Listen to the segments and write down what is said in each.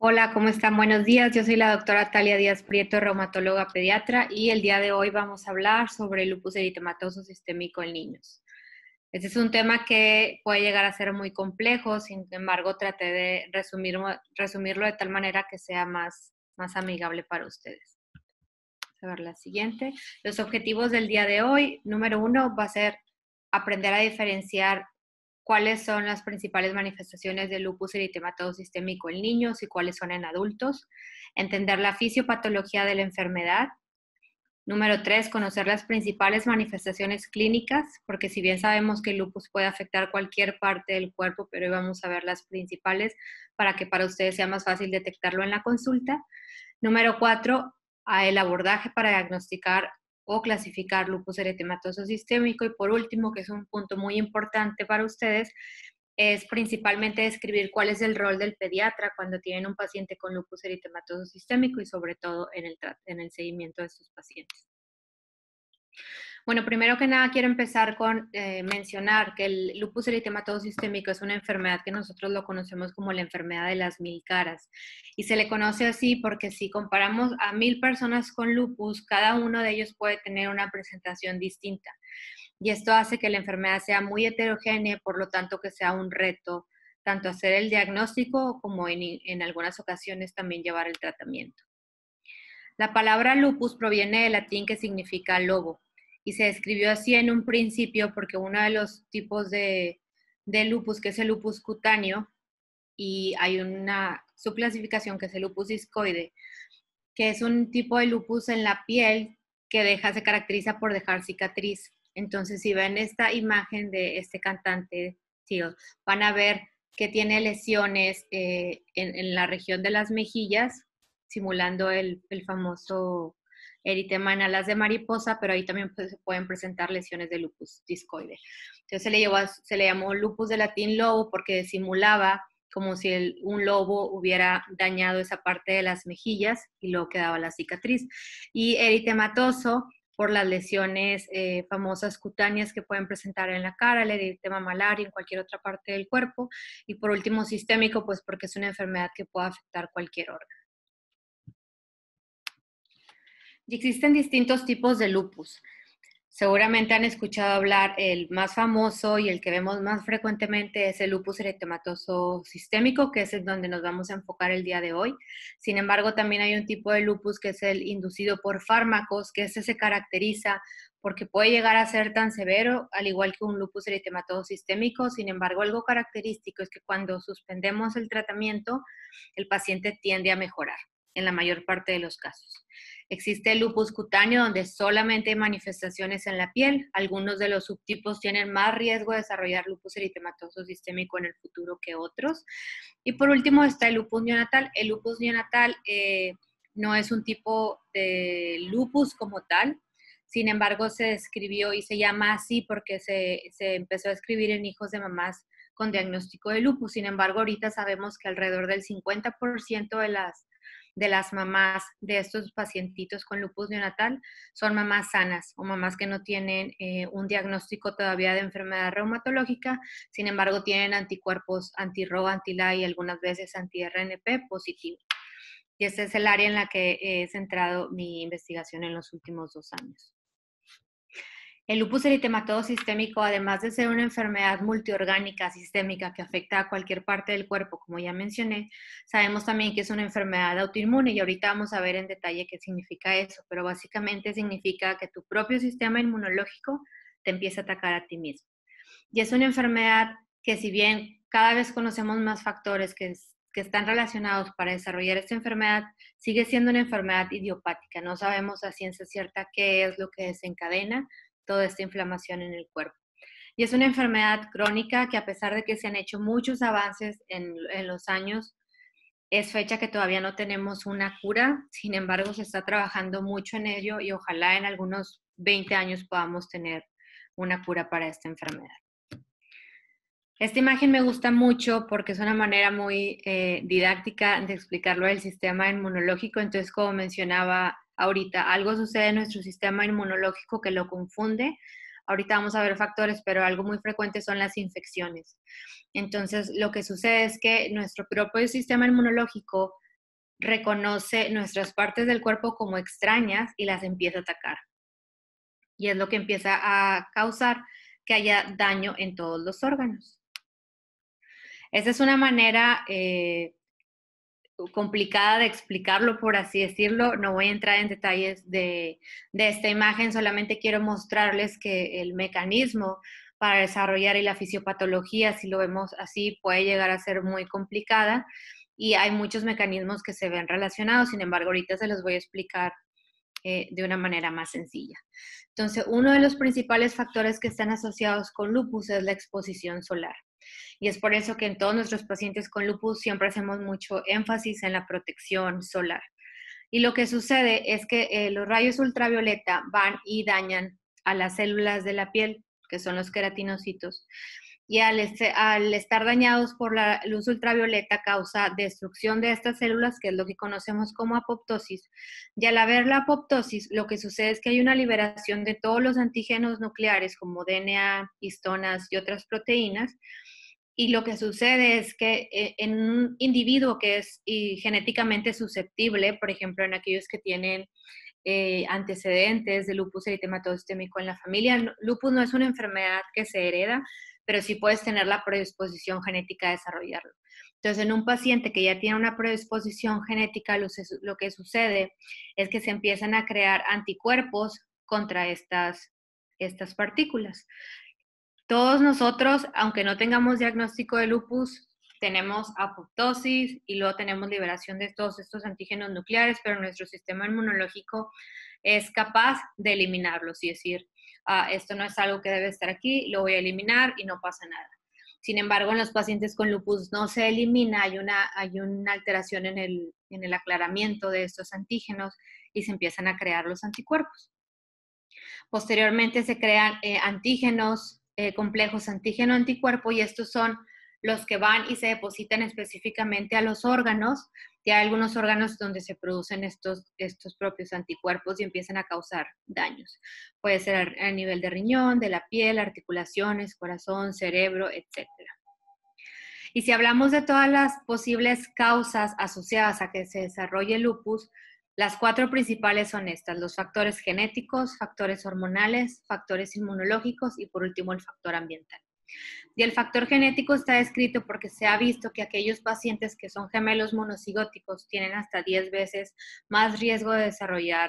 Hola, ¿cómo están? Buenos días. Yo soy la doctora Talia Díaz Prieto, reumatóloga pediatra, y el día de hoy vamos a hablar sobre el lupus eritematoso sistémico en niños. Este es un tema que puede llegar a ser muy complejo, sin embargo, traté de resumirlo de tal manera que sea más amigable para ustedes. Vamos a ver la siguiente. Los objetivos del día de hoy, número 1, va a ser aprender a diferenciar cuáles son las principales manifestaciones del lupus eritematoso sistémico en niños y cuáles son en adultos, entender la fisiopatología de la enfermedad. Número 3, conocer las principales manifestaciones clínicas, porque si bien sabemos que el lupus puede afectar cualquier parte del cuerpo, pero hoy vamos a ver las principales para que para ustedes sea más fácil detectarlo en la consulta. Número 4, el abordaje para diagnosticar o clasificar lupus eritematoso sistémico. Y por último, que es un punto muy importante para ustedes, es principalmente describir cuál es el rol del pediatra cuando tienen un paciente con lupus eritematoso sistémico y sobre todo en el seguimiento de estos pacientes. Bueno, primero que nada quiero empezar con mencionar que el lupus eritematoso sistémico es una enfermedad que nosotros lo conocemos como la enfermedad de las 1000 caras. Y se le conoce así porque si comparamos a 1000 personas con lupus, cada uno de ellos puede tener una presentación distinta. Y esto hace que la enfermedad sea muy heterogénea, por lo tanto que sea un reto tanto hacer el diagnóstico como en algunas ocasiones también llevar el tratamiento. La palabra lupus proviene del latín que significa lobo y se describió así en un principio porque uno de los tipos de lupus, que es el lupus cutáneo, y hay una subclasificación que es el lupus discoide, que es un tipo de lupus en la piel que se caracteriza por dejar cicatriz. Entonces, si ven esta imagen de este cantante, sí, van a ver que tiene lesiones en la región de las mejillas, simulando el famoso eritema en alas de mariposa, pero ahí también se pueden presentar lesiones de lupus discoide. Entonces se le llamó lupus de latín lobo porque simulaba como si un lobo hubiera dañado esa parte de las mejillas y luego quedaba la cicatriz. Y eritematoso por las lesiones famosas cutáneas que pueden presentar en la cara, el eritema malar y en cualquier otra parte del cuerpo. Y por último, sistémico, pues porque es una enfermedad que puede afectar cualquier órgano. Y existen distintos tipos de lupus. Seguramente han escuchado hablar, el más famoso y el que vemos más frecuentemente es el lupus eritematoso sistémico, que es en donde nos vamos a enfocar el día de hoy. Sin embargo, también hay un tipo de lupus que es el inducido por fármacos, que ese se caracteriza porque puede llegar a ser tan severo, al igual que un lupus eritematoso sistémico. Sin embargo, algo característico es que cuando suspendemos el tratamiento, el paciente tiende a mejorar en la mayor parte de los casos. Existe el lupus cutáneo, donde solamente hay manifestaciones en la piel. Algunos de los subtipos tienen más riesgo de desarrollar lupus eritematoso sistémico en el futuro que otros. Y por último está el lupus neonatal. El lupus neonatal no es un tipo de lupus como tal. Sin embargo, se describió y se llama así porque se empezó a escribir en hijos de mamás con diagnóstico de lupus. Sin embargo, ahorita sabemos que alrededor del 50% de las mamás de estos pacientitos con lupus neonatal son mamás sanas o mamás que no tienen un diagnóstico todavía de enfermedad reumatológica, sin embargo tienen anticuerpos anti-RO, anti-LA y algunas veces anti-RNP positivo. Y ese es el área en la que he centrado mi investigación en los últimos 2 años. El lupus eritematoso sistémico, además de ser una enfermedad multiorgánica sistémica que afecta a cualquier parte del cuerpo, como ya mencioné, sabemos también que es una enfermedad autoinmune y ahorita vamos a ver en detalle qué significa eso, pero básicamente significa que tu propio sistema inmunológico te empieza a atacar a ti mismo. Y es una enfermedad que, si bien cada vez conocemos más factores que están relacionados para desarrollar esta enfermedad, sigue siendo una enfermedad idiopática. No sabemos a ciencia cierta qué es lo que desencadena toda esta inflamación en el cuerpo. Y es una enfermedad crónica que, a pesar de que se han hecho muchos avances en los años, es fecha que todavía no tenemos una cura. Sin embargo, se está trabajando mucho en ello y ojalá en algunos 20 años podamos tener una cura para esta enfermedad. Esta imagen me gusta mucho porque es una manera muy didáctica de explicarlo del sistema inmunológico. Entonces, como mencionaba ahorita, algo sucede en nuestro sistema inmunológico que lo confunde. Ahorita vamos a ver factores, pero algo muy frecuente son las infecciones. Entonces, lo que sucede es que nuestro propio sistema inmunológico reconoce nuestras partes del cuerpo como extrañas y las empieza a atacar. Y es lo que empieza a causar que haya daño en todos los órganos. Esa es una manera complicada de explicarlo, por así decirlo. No voy a entrar en detalles de esta imagen, solamente quiero mostrarles que el mecanismo para desarrollar y la fisiopatología, si lo vemos así, puede llegar a ser muy complicada y hay muchos mecanismos que se ven relacionados. Sin embargo, ahorita se los voy a explicar de una manera más sencilla. Entonces, uno de los principales factores que están asociados con lupus es la exposición solar. Y es por eso que en todos nuestros pacientes con lupus siempre hacemos mucho énfasis en la protección solar. Y lo que sucede es que los rayos ultravioleta van y dañan a las células de la piel, que son los queratinocitos. Y al estar dañados por la luz ultravioleta causa destrucción de estas células, que es lo que conocemos como apoptosis. Y al haber la apoptosis, lo que sucede es que hay una liberación de todos los antígenos nucleares como DNA, histonas y otras proteínas. Y lo que sucede es que en un individuo que es genéticamente susceptible, por ejemplo, en aquellos que tienen antecedentes de lupus eritematoso sistémico en la familia, lupus no es una enfermedad que se hereda, pero sí puedes tener la predisposición genética a desarrollarlo. Entonces, en un paciente que ya tiene una predisposición genética, lo que sucede es que se empiezan a crear anticuerpos contra estas partículas. Todos nosotros, aunque no tengamos diagnóstico de lupus, tenemos apoptosis y luego tenemos liberación de todos estos antígenos nucleares, pero nuestro sistema inmunológico es capaz de eliminarlos y decir, esto no es algo que debe estar aquí, lo voy a eliminar y no pasa nada. Sin embargo, en los pacientes con lupus no se elimina, hay una alteración en el aclaramiento de estos antígenos y se empiezan a crear los anticuerpos. Posteriormente se crean antígenos complejos antígeno-anticuerpo y estos son los que van y se depositan específicamente a los órganos. Ya hay algunos órganos donde se producen estos propios anticuerpos y empiezan a causar daños. Puede ser a nivel de riñón, de la piel, articulaciones, corazón, cerebro, etc. Y si hablamos de todas las posibles causas asociadas a que se desarrolle lupus, las 4 principales son estas: los factores genéticos, factores hormonales, factores inmunológicos y por último el factor ambiental. Y el factor genético está descrito porque se ha visto que aquellos pacientes que son gemelos monocigóticos tienen hasta 10 veces más riesgo de desarrollar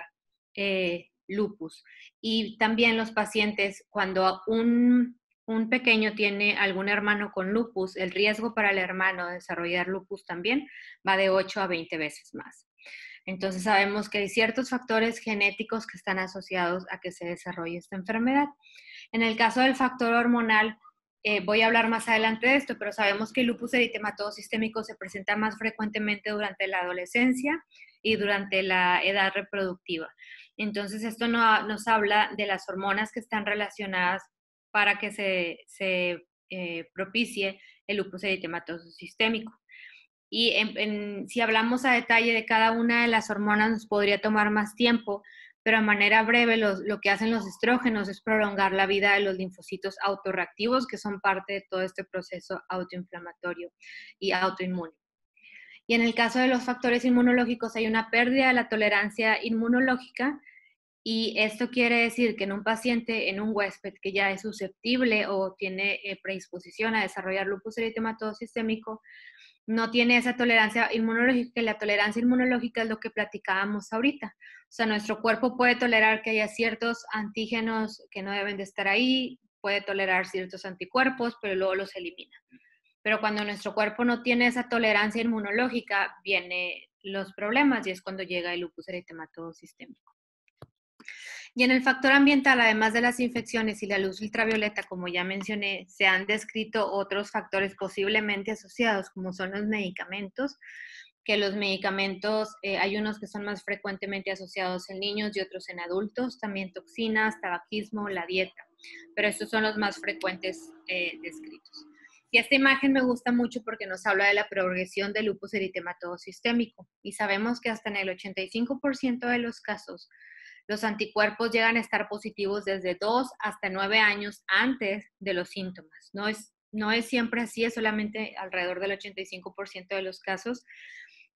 lupus. Y también los pacientes, cuando un pequeño tiene algún hermano con lupus, el riesgo para el hermano de desarrollar lupus también va de 8 a 20 veces más. Entonces sabemos que hay ciertos factores genéticos que están asociados a que se desarrolle esta enfermedad. En el caso del factor hormonal, voy a hablar más adelante de esto, pero sabemos que el lupus eritematoso sistémico se presenta más frecuentemente durante la adolescencia y durante la edad reproductiva. Entonces esto nos habla de las hormonas que están relacionadas para que se propicie el lupus eritematoso sistémico. Y si hablamos a detalle de cada una de las hormonas nos podría tomar más tiempo, pero de manera breve lo que hacen los estrógenos es prolongar la vida de los linfocitos autorreactivos, que son parte de todo este proceso autoinflamatorio y autoinmune. Y en el caso de los factores inmunológicos hay una pérdida de la tolerancia inmunológica, y esto quiere decir que en un paciente, en un huésped que ya es susceptible o tiene predisposición a desarrollar lupus eritematoso sistémico, no tiene esa tolerancia inmunológica. Y la tolerancia inmunológica es lo que platicábamos ahorita. O sea, nuestro cuerpo puede tolerar que haya ciertos antígenos que no deben de estar ahí, puede tolerar ciertos anticuerpos, pero luego los elimina. Pero cuando nuestro cuerpo no tiene esa tolerancia inmunológica, vienen los problemas y es cuando llega el lupus eritematoso sistémico. Y en el factor ambiental, además de las infecciones y la luz ultravioleta, como ya mencioné, se han descrito otros factores posiblemente asociados, como son los medicamentos, que los medicamentos, hay unos que son más frecuentemente asociados en niños y otros en adultos, también toxinas, tabaquismo, la dieta, pero estos son los más frecuentes descritos. Y esta imagen me gusta mucho porque nos habla de la progresión del lupus eritematoso sistémico, y sabemos que hasta en el 85% de los casos, los anticuerpos llegan a estar positivos desde 2 hasta 9 años antes de los síntomas. No es siempre así, es solamente alrededor del 85% de los casos.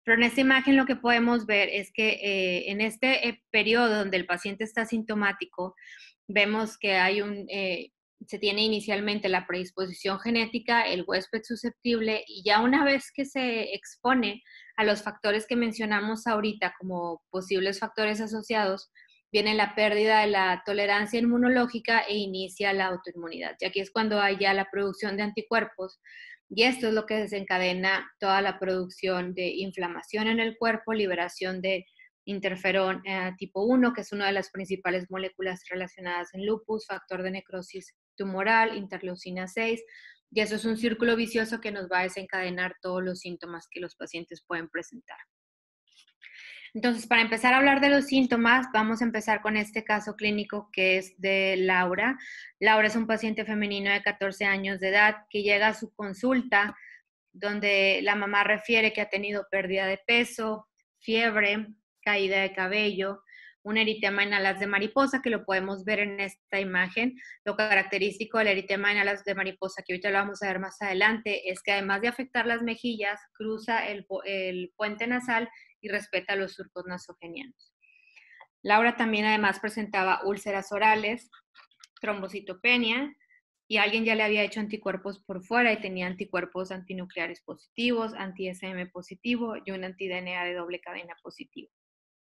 Pero en esta imagen lo que podemos ver es que en este periodo donde el paciente está sintomático, vemos que se tiene inicialmente la predisposición genética, el huésped susceptible, y ya una vez que se expone a los factores que mencionamos ahorita como posibles factores asociados, viene la pérdida de la tolerancia inmunológica e inicia la autoinmunidad. Y aquí es cuando hay ya la producción de anticuerpos, y esto es lo que desencadena toda la producción de inflamación en el cuerpo, liberación de interferón tipo 1, que es una de las principales moléculas relacionadas en lupus, factor de necrosis tumoral, interleucina 6, y eso es un círculo vicioso que nos va a desencadenar todos los síntomas que los pacientes pueden presentar. Entonces, para empezar a hablar de los síntomas, vamos a empezar con este caso clínico que es de Laura. Laura es un paciente femenino de 14 años de edad que llega a su consulta donde la mamá refiere que ha tenido pérdida de peso, fiebre, caída de cabello, un eritema en alas de mariposa, que lo podemos ver en esta imagen. Lo característico del eritema en alas de mariposa, que ahorita lo vamos a ver más adelante, es que además de afectar las mejillas, cruza el puente nasal y respeta los surcos nasogenianos. Laura también además presentaba úlceras orales, trombocitopenia, y alguien ya le había hecho anticuerpos por fuera y tenía anticuerpos antinucleares positivos, anti-SM positivo y un anti-DNA de doble cadena positivo.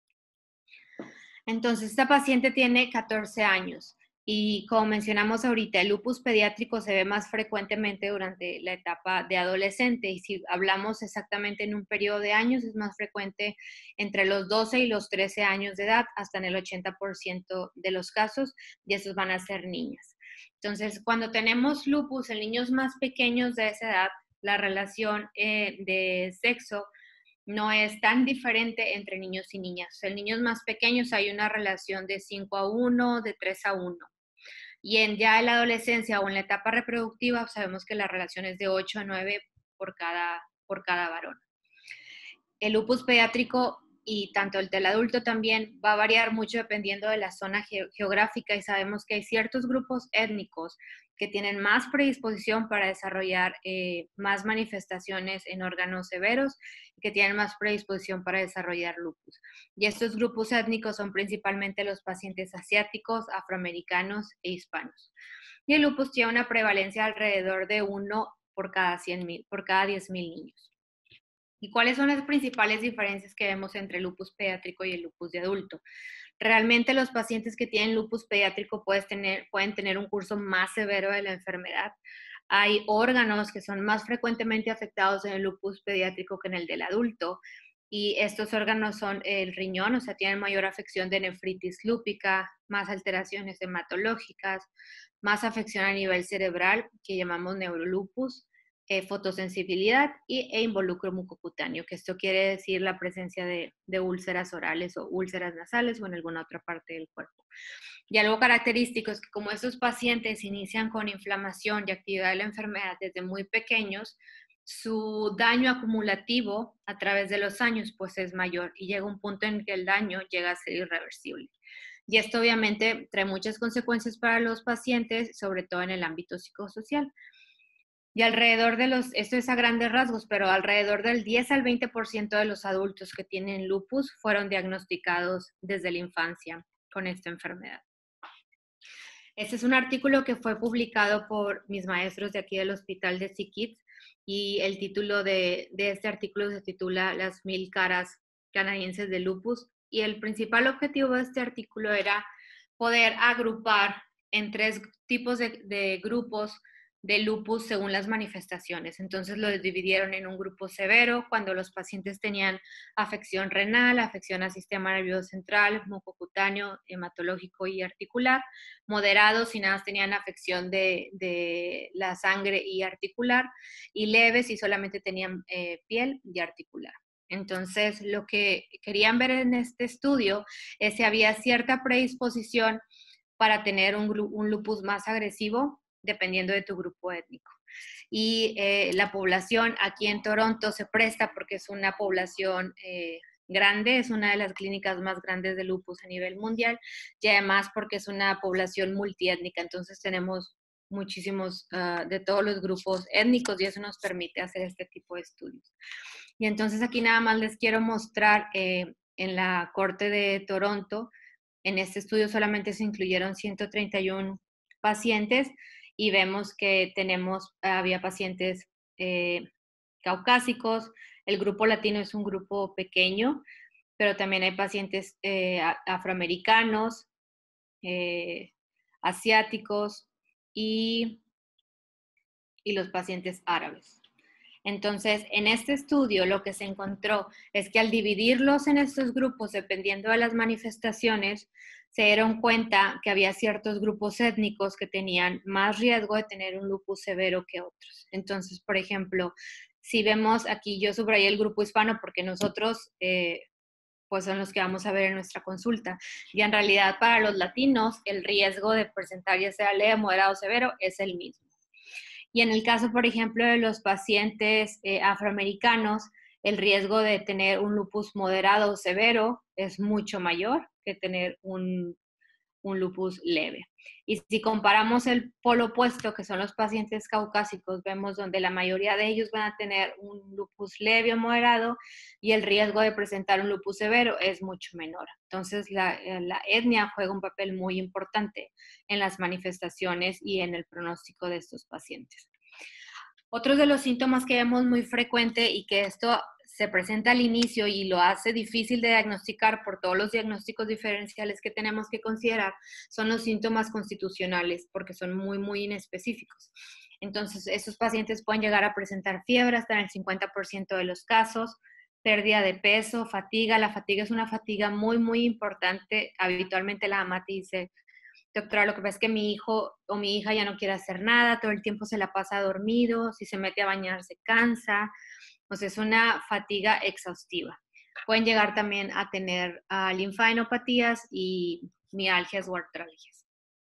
Entonces, esta paciente tiene 14 años y como mencionamos ahorita, el lupus pediátrico se ve más frecuentemente durante la etapa de adolescente, y si hablamos exactamente en un periodo de años, es más frecuente entre los 12 y los 13 años de edad, hasta en el 80% de los casos, y estos van a ser niñas. Entonces, cuando tenemos lupus en niños más pequeños de esa edad, la relación de sexo no es tan diferente entre niños y niñas. En niños más pequeños hay una relación de 5-1, de 3-1. Y ya en la adolescencia o en la etapa reproductiva sabemos que la relación es de 8-9 por cada varón. El lupus pediátrico y tanto el del adulto también va a variar mucho dependiendo de la zona geográfica, y sabemos que hay ciertos grupos étnicos que tienen más predisposición para desarrollar más manifestaciones en órganos severos y que tienen más predisposición para desarrollar lupus. Y estos grupos étnicos son principalmente los pacientes asiáticos, afroamericanos e hispanos. Y el lupus tiene una prevalencia alrededor de 1 por cada 10,000 niños. ¿Y cuáles son las principales diferencias que vemos entre el lupus pediátrico y el lupus de adulto? Realmente los pacientes que tienen lupus pediátrico pueden tener un curso más severo de la enfermedad. Hay órganos que son más frecuentemente afectados en el lupus pediátrico que en el del adulto, y estos órganos son el riñón, o sea, tienen mayor afección de nefritis lúpica, más alteraciones hematológicas, más afección a nivel cerebral, que llamamos neurolupus, fotosensibilidad e involucro mucocutáneo, que esto quiere decir la presencia de úlceras orales o úlceras nasales o en alguna otra parte del cuerpo. Y algo característico es que como estos pacientes inician con inflamación y actividad de la enfermedad desde muy pequeños, su daño acumulativo a través de los años pues es mayor, y llega un punto en que el daño llega a ser irreversible. Y esto obviamente trae muchas consecuencias para los pacientes, sobre todo en el ámbito psicosocial. Y esto es a grandes rasgos, pero alrededor del 10 al 20% de los adultos que tienen lupus fueron diagnosticados desde la infancia con esta enfermedad. Este es un artículo que fue publicado por mis maestros de aquí del Hospital de SickKids, y el título de este artículo se titula Las 1000 caras canadienses de lupus, y el principal objetivo de este artículo era poder agrupar en 3 tipos de grupos de lupus según las manifestaciones. Entonces lo dividieron en un grupo severo, cuando los pacientes tenían afección renal, afección al sistema nervioso central, mucocutáneo, hematológico y articular; moderados si nada más tenían afección de la sangre y articular; y leves si solamente tenían piel y articular. Entonces, lo que querían ver en este estudio es si había cierta predisposición para tener un lupus más agresivo, dependiendo de tu grupo étnico. Y la población aquí en Toronto se presta porque es una población grande, es una de las clínicas más grandes de lupus a nivel mundial, y además porque es una población multiétnica. Entonces tenemos muchísimos, de todos los grupos étnicos, y eso nos permite hacer este tipo de estudios. Y entonces aquí nada más les quiero mostrar en la Corte de Toronto, en este estudio solamente se incluyeron 131 pacientes y vemos que había pacientes caucásicos, el grupo latino es un grupo pequeño, pero también hay pacientes afroamericanos, asiáticos y los pacientes árabes. Entonces, en este estudio lo que se encontró es que al dividirlos en estos grupos, dependiendo de las manifestaciones, se dieron cuenta que había ciertos grupos étnicos que tenían más riesgo de tener un lupus severo que otros. Entonces, por ejemplo, si vemos aquí, yo subrayé el grupo hispano porque nosotros pues son los que vamos a ver en nuestra consulta. Y en realidad para los latinos el riesgo de presentar ya sea leve, moderado o severo es el mismo. Y en el caso, por ejemplo, de los pacientes afroamericanos, el riesgo de tener un lupus moderado o severo es mucho mayor que tener un lupus leve. Y si comparamos el polo opuesto, que son los pacientes caucásicos, vemos donde la mayoría de ellos van a tener un lupus leve o moderado y el riesgo de presentar un lupus severo es mucho menor. Entonces, la etnia juega un papel muy importante en las manifestaciones y en el pronóstico de estos pacientes. Otros de los síntomas que vemos muy frecuente y que esto se presenta al inicio y lo hace difícil de diagnosticar por todos los diagnósticos diferenciales que tenemos que considerar son los síntomas constitucionales, porque son muy, muy inespecíficos. Entonces, estos pacientes pueden llegar a presentar fiebre hasta en el 50% de los casos, pérdida de peso, fatiga. La fatiga es una fatiga muy, muy importante. Habitualmente la mamá te dice, doctora, lo que pasa es que mi hijo o mi hija ya no quiere hacer nada, todo el tiempo se la pasa dormido, si se mete a bañar se cansa, o sea, es una fatiga exhaustiva. Pueden llegar también a tener linfadenopatías y mialgias o artralgias.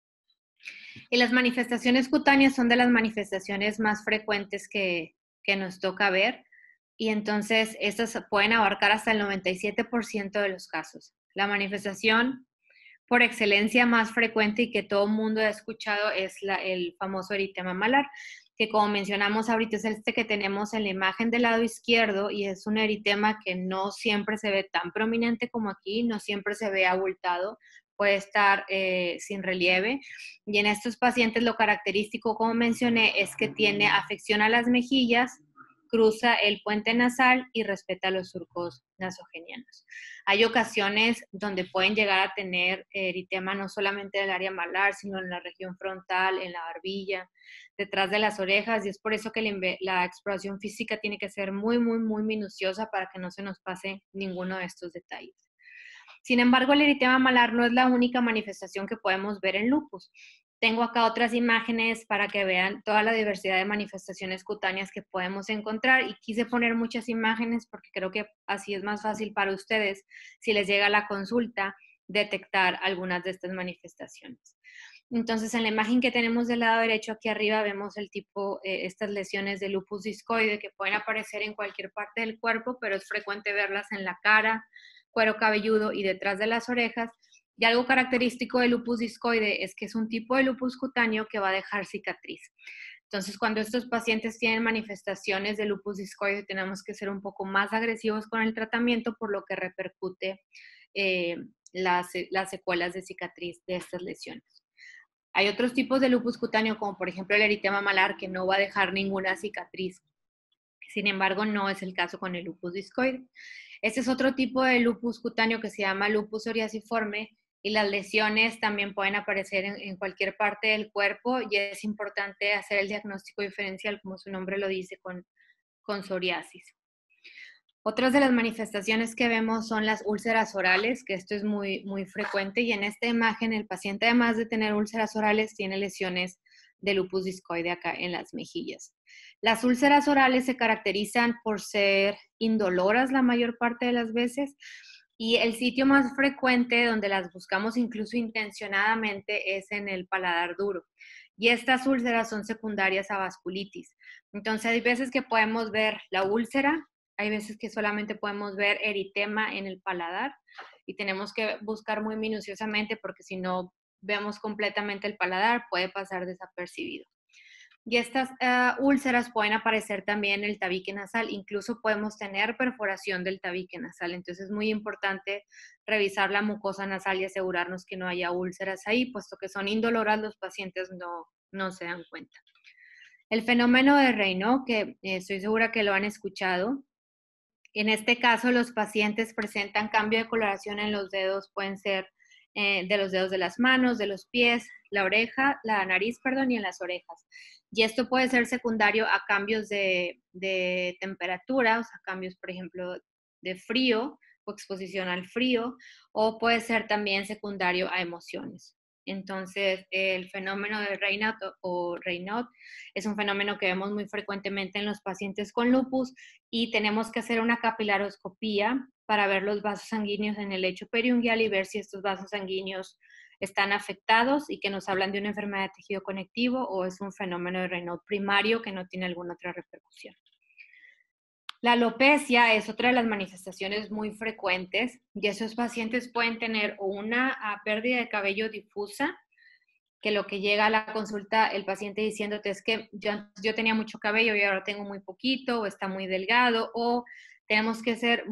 Y las manifestaciones cutáneas son de las manifestaciones más frecuentes que nos toca ver, y entonces estas pueden abarcar hasta el 97% de los casos. La manifestación por excelencia más frecuente y que todo el mundo ha escuchado es el famoso eritema malar, que como mencionamos ahorita es este que tenemos en la imagen del lado izquierdo y es un eritema que no siempre se ve tan prominente como aquí, no siempre se ve abultado, puede estar sin relieve. Y en estos pacientes lo característico, como mencioné, es que tiene afección a las mejillas, cruza el puente nasal y respeta los surcos nasogenianos. Hay ocasiones donde pueden llegar a tener eritema no solamente en el área malar, sino en la región frontal, en la barbilla, detrás de las orejas, y es por eso que la exploración física tiene que ser muy, muy, muy minuciosa para que no se nos pase ninguno de estos detalles. Sin embargo, el eritema malar no es la única manifestación que podemos ver en lupus. Tengo acá otras imágenes para que vean toda la diversidad de manifestaciones cutáneas que podemos encontrar y quise poner muchas imágenes porque creo que así es más fácil para ustedes, si les llega la consulta, detectar algunas de estas manifestaciones. Entonces, en la imagen que tenemos del lado derecho aquí arriba vemos el tipo, estas lesiones de lupus discoide que pueden aparecer en cualquier parte del cuerpo, pero es frecuente verlas en la cara, cuero cabelludo y detrás de las orejas. Y algo característico del lupus discoide es que es un tipo de lupus cutáneo que va a dejar cicatriz. Entonces, cuando estos pacientes tienen manifestaciones de lupus discoide, tenemos que ser un poco más agresivos con el tratamiento, por lo que repercute las secuelas de cicatriz de estas lesiones. Hay otros tipos de lupus cutáneo, como por ejemplo el eritema malar, que no va a dejar ninguna cicatriz. Sin embargo, no es el caso con el lupus discoide. Este es otro tipo de lupus cutáneo que se llama lupus psoriasiforme, y las lesiones también pueden aparecer en cualquier parte del cuerpo, y es importante hacer el diagnóstico diferencial, como su nombre lo dice, con psoriasis. Otras de las manifestaciones que vemos son las úlceras orales, que esto es muy, muy frecuente, y en esta imagen el paciente, además de tener úlceras orales, tiene lesiones de lupus discoide acá en las mejillas. Las úlceras orales se caracterizan por ser indoloras la mayor parte de las veces, y el sitio más frecuente donde las buscamos incluso intencionadamente es en el paladar duro. Y estas úlceras son secundarias a vasculitis. Entonces hay veces que podemos ver la úlcera, hay veces que solamente podemos ver eritema en el paladar y tenemos que buscar muy minuciosamente porque si no vemos completamente el paladar, puede pasar desapercibido. Y estas úlceras pueden aparecer también en el tabique nasal, incluso podemos tener perforación del tabique nasal, entonces es muy importante revisar la mucosa nasal y asegurarnos que no haya úlceras ahí, puesto que son indoloras, los pacientes no se dan cuenta. El fenómeno de Raynaud, que estoy segura que lo han escuchado, en este caso los pacientes presentan cambio de coloración en los dedos, pueden ser de los dedos de las manos, de los pies, la nariz, y en las orejas. Y esto puede ser secundario a cambios de temperatura, o sea, cambios, por ejemplo, de frío o exposición al frío, o puede ser también secundario a emociones. Entonces, el fenómeno de Raynaud es un fenómeno que vemos muy frecuentemente en los pacientes con lupus y tenemos que hacer una capilaroscopía para ver los vasos sanguíneos en el lecho periungual y ver si estos vasos sanguíneos están afectados y que nos hablan de una enfermedad de tejido conectivo o es un fenómeno de Raynaud primario que no tiene alguna otra repercusión. La alopecia es otra de las manifestaciones muy frecuentes y esos pacientes pueden tener una pérdida de cabello difusa, que lo que llega a la consulta el paciente diciéndote es que yo tenía mucho cabello y ahora tengo muy poquito, o está muy delgado, o tenemos que hacer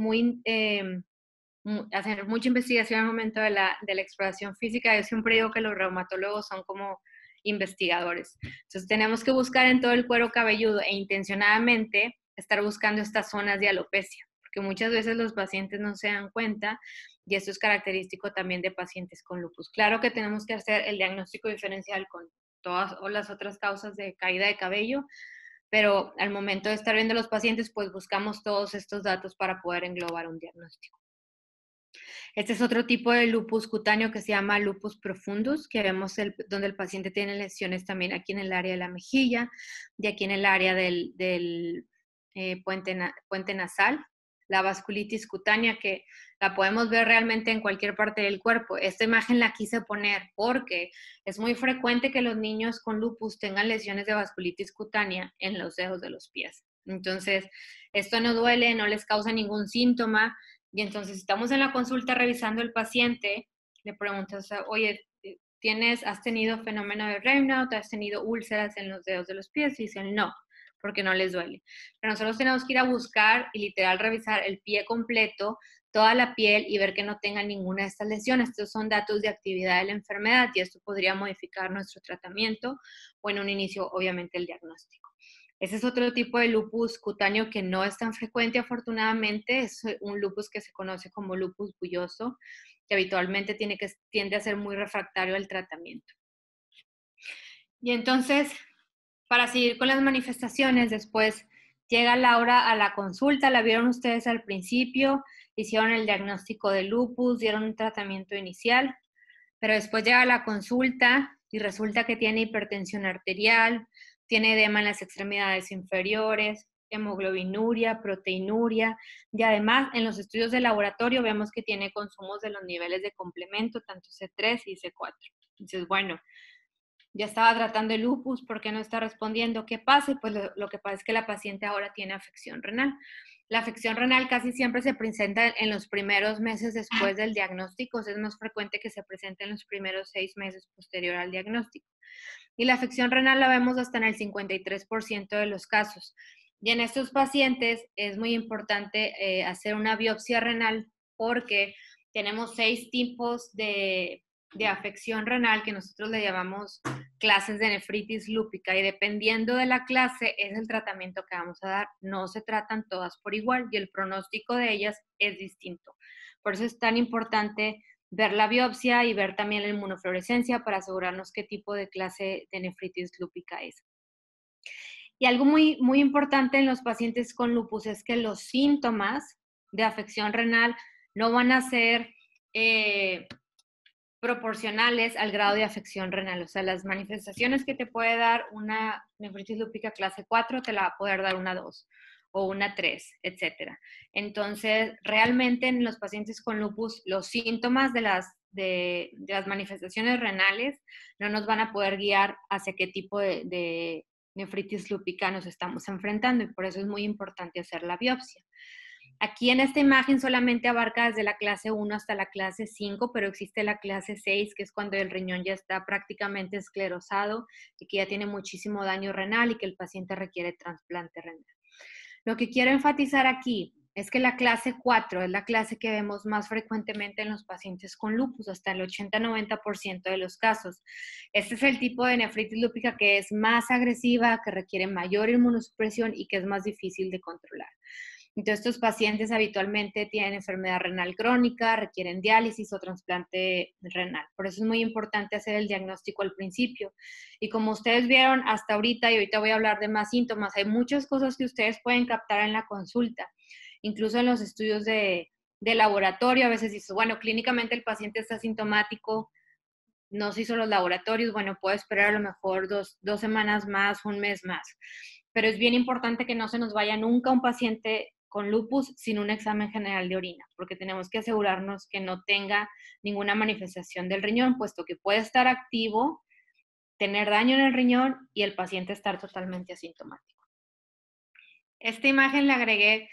hacer mucha investigación al momento de la exploración física. Yo siempre digo que los reumatólogos son como investigadores. Entonces tenemos que buscar en todo el cuero cabelludo e intencionadamente estar buscando estas zonas de alopecia, porque muchas veces los pacientes no se dan cuenta y esto es característico también de pacientes con lupus. Claro que tenemos que hacer el diagnóstico diferencial con todas o las otras causas de caída de cabello, pero al momento de estar viendo los pacientes, pues buscamos todos estos datos para poder englobar un diagnóstico. Este es otro tipo de lupus cutáneo que se llama lupus profundus, que vemos donde el paciente tiene lesiones también aquí en el área de la mejilla y aquí en el área del puente nasal. La vasculitis cutánea, que la podemos ver realmente en cualquier parte del cuerpo. Esta imagen la quise poner porque es muy frecuente que los niños con lupus tengan lesiones de vasculitis cutánea en los dedos de los pies. Entonces, esto no duele, no les causa ningún síntoma, y entonces estamos en la consulta revisando el paciente, le preguntas, oye, ¿has tenido fenómeno de Raynaud? ¿Has tenido úlceras en los dedos de los pies? Y dicen, no, porque no les duele. Pero nosotros tenemos que ir a buscar y literal revisar el pie completo, toda la piel y ver que no tenga ninguna de estas lesiones. Estos son datos de actividad de la enfermedad y esto podría modificar nuestro tratamiento o en un inicio, obviamente, el diagnóstico. Ese es otro tipo de lupus cutáneo que no es tan frecuente, afortunadamente. Es un lupus que se conoce como lupus bulloso, que habitualmente tiende a ser muy refractario al tratamiento. Y entonces, para seguir con las manifestaciones, después llega Laura a la consulta, la vieron ustedes al principio, hicieron el diagnóstico de lupus, dieron un tratamiento inicial, pero después llega a la consulta y resulta que tiene hipertensión arterial, tiene edema en las extremidades inferiores, hemoglobinuria, proteinuria, y además en los estudios de laboratorio vemos que tiene consumos de los niveles de complemento, tanto C3 y C4. Entonces, bueno, ya estaba tratando el lupus, ¿por qué no está respondiendo? ¿Qué pasa? Pues lo que pasa es que la paciente ahora tiene afección renal. La afección renal casi siempre se presenta en los primeros meses después del diagnóstico, es más frecuente que se presente en los primeros 6 meses posterior al diagnóstico. Y la afección renal la vemos hasta en el 53% de los casos. Y en estos pacientes es muy importante hacer una biopsia renal porque tenemos 6 tipos de afección renal que nosotros le llamamos clases de nefritis lúpica y dependiendo de la clase es el tratamiento que vamos a dar. No se tratan todas por igual y el pronóstico de ellas es distinto. Por eso es tan importante ver la biopsia y ver también la inmunofluorescencia para asegurarnos qué tipo de clase de nefritis lúpica es. Y algo muy, muy importante en los pacientes con lupus es que los síntomas de afección renal no van a ser proporcionales al grado de afección renal. O sea, las manifestaciones que te puede dar una nefritis lúpica clase 4 te la va a poder dar una 2 o una 3, etcétera. Entonces, realmente en los pacientes con lupus, los síntomas de las manifestaciones renales no nos van a poder guiar hacia qué tipo de nefritis lúpica nos estamos enfrentando y por eso es muy importante hacer la biopsia. Aquí en esta imagen solamente abarca desde la clase 1 hasta la clase 5, pero existe la clase 6, que es cuando el riñón ya está prácticamente esclerosado y que ya tiene muchísimo daño renal y que el paciente requiere trasplante renal. Lo que quiero enfatizar aquí es que la clase 4 es la clase que vemos más frecuentemente en los pacientes con lupus, hasta el 80-90% de los casos. Este es el tipo de nefritis lúpica que es más agresiva, que requiere mayor inmunosupresión y que es más difícil de controlar. Entonces, estos pacientes habitualmente tienen enfermedad renal crónica, requieren diálisis o trasplante renal. Por eso es muy importante hacer el diagnóstico al principio. Y como ustedes vieron hasta ahorita, y ahorita voy a hablar de más síntomas, hay muchas cosas que ustedes pueden captar en la consulta, incluso en los estudios de laboratorio. A veces dices, bueno, clínicamente el paciente está sintomático, no se hizo los laboratorios, bueno, puedo esperar a lo mejor dos semanas más, un mes más. Pero es bien importante que no se nos vaya nunca un paciente con lupus sin un examen general de orina, porque tenemos que asegurarnos que no tenga ninguna manifestación del riñón, puesto que puede estar activo, tener daño en el riñón y el paciente estar totalmente asintomático. Esta imagen la agregué,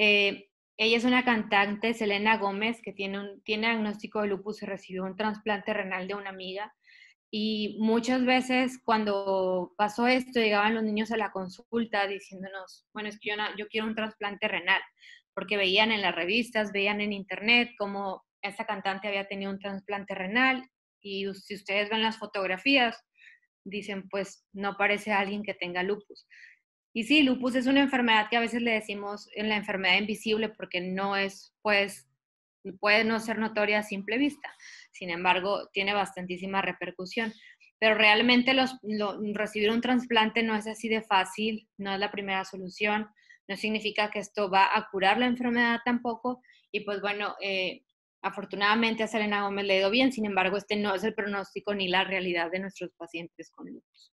ella es una cantante, Selena Gómez, que tiene diagnóstico de lupus y recibió un trasplante renal de una amiga. Y muchas veces cuando pasó esto, llegaban los niños a la consulta diciéndonos, bueno, es que yo quiero un trasplante renal, porque veían en las revistas, veían en internet cómo esta cantante había tenido un trasplante renal, y si ustedes ven las fotografías, dicen, pues no parece alguien que tenga lupus. Y sí, lupus es una enfermedad que a veces le decimos en la enfermedad invisible porque no es, pues, puede no ser notoria a simple vista. Sin embargo, tiene bastantísima repercusión. Pero realmente recibir un trasplante no es así de fácil, no es la primera solución, no significa que esto va a curar la enfermedad tampoco. Y pues bueno, afortunadamente a Selena Gómez le ha ido bien, sin embargo, este no es el pronóstico ni la realidad de nuestros pacientes con lupus.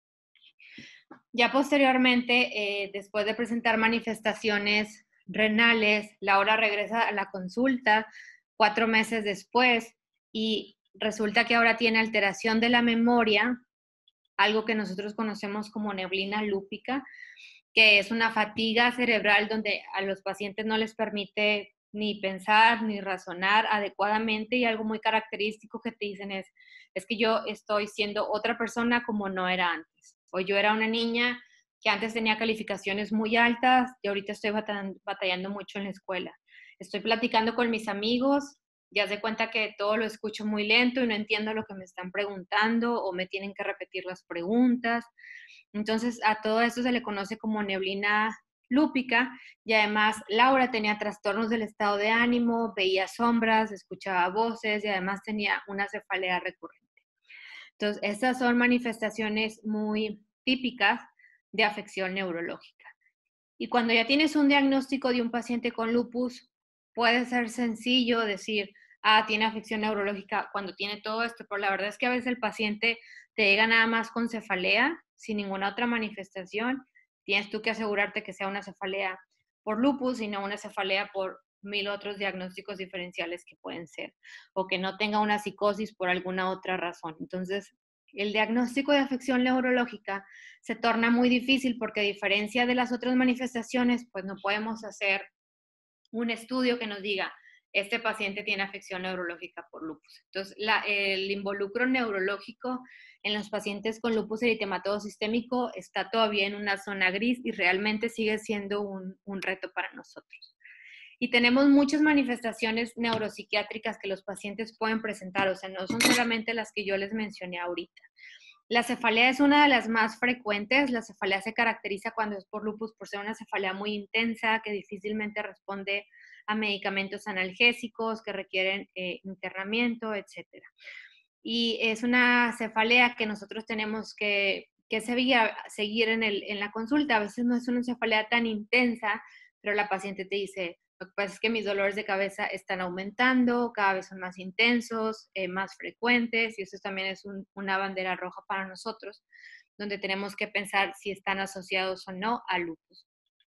Ya posteriormente, después de presentar manifestaciones renales, Laura regresa a la consulta 4 meses después y resulta que ahora tiene alteración de la memoria, algo que nosotros conocemos como neblina lúpica, que es una fatiga cerebral donde a los pacientes no les permite ni pensar ni razonar adecuadamente, y algo muy característico que te dicen es que yo estoy siendo otra persona como no era antes, o yo era una niña que antes tenía calificaciones muy altas y ahorita estoy batallando mucho en la escuela. Estoy platicando con mis amigos, ya se cuenta que todo lo escucho muy lento y no entiendo lo que me están preguntando o me tienen que repetir las preguntas. Entonces, a todo esto se le conoce como neblina lúpica, y además Laura tenía trastornos del estado de ánimo, veía sombras, escuchaba voces y además tenía una cefalea recurrente. Entonces, estas son manifestaciones muy típicas de afección neurológica. Y cuando ya tienes un diagnóstico de un paciente con lupus, puede ser sencillo decir, tiene afección neurológica cuando tiene todo esto, pero la verdad es que a veces el paciente te llega nada más con cefalea, sin ninguna otra manifestación. Tienes tú que asegurarte que sea una cefalea por lupus y no una cefalea por 1000 otros diagnósticos diferenciales que pueden ser, o que no tenga una psicosis por alguna otra razón. Entonces, el diagnóstico de afección neurológica se torna muy difícil porque, a diferencia de las otras manifestaciones, pues no podemos hacer un estudio que nos diga, este paciente tiene afección neurológica por lupus. Entonces, el involucro neurológico en los pacientes con lupus eritematoso sistémico está todavía en una zona gris y realmente sigue siendo un reto para nosotros. Y tenemos muchas manifestaciones neuropsiquiátricas que los pacientes pueden presentar, o sea, no son solamente las que yo les mencioné ahorita. La cefalea es una de las más frecuentes. La cefalea se caracteriza cuando es por lupus por ser una cefalea muy intensa que difícilmente responde a medicamentos analgésicos, que requieren internamiento, etc. Y es una cefalea que nosotros tenemos que seguir en la consulta. A veces no es una cefalea tan intensa, pero la paciente te dice, lo que pasa es que mis dolores de cabeza están aumentando, cada vez son más intensos, más frecuentes, y eso también es una bandera roja para nosotros, donde tenemos que pensar si están asociados o no al lupus.